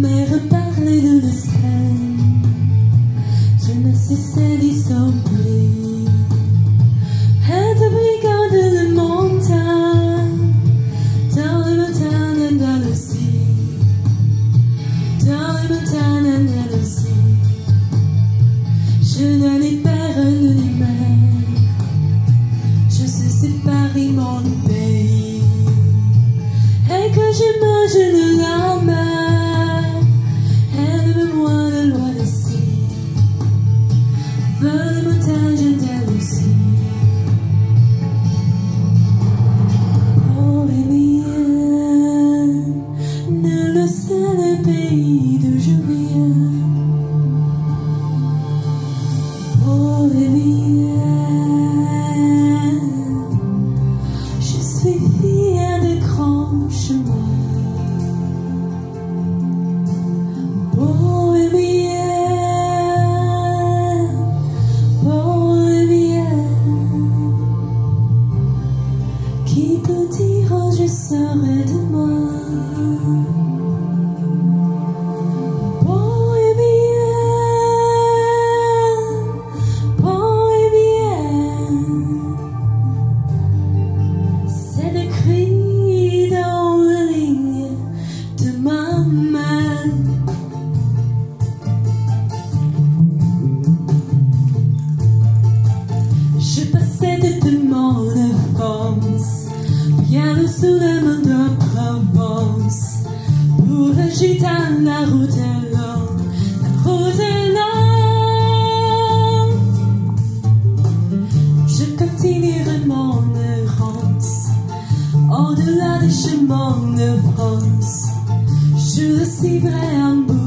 mère parlait de l'Espagne. Je ne cessais d'y sombrer. Elle te brigade les montagnes, dans les montagnes d'Andalousie, dans les montagnes d'Andalousie. Je n'ai ni père ni mère, je suis séparé mon pays. Et que j'imagine la mer, elle me voit de loin d'ici, vers les montagnes d'Andalousie. Bohémienne, nul ne sait le pays d'où je viens. Bohémienne, je suis fière des grands chemins. Bohémienne, bohémienne, qui peut dire je serai de moi? Je passais de mon enfance, bien au-dessous de mon Provence, pour le gitane, la route est longue, la route est longue. Je continuerai mon errance, au-delà des chemins de France, je le suivrai en bout.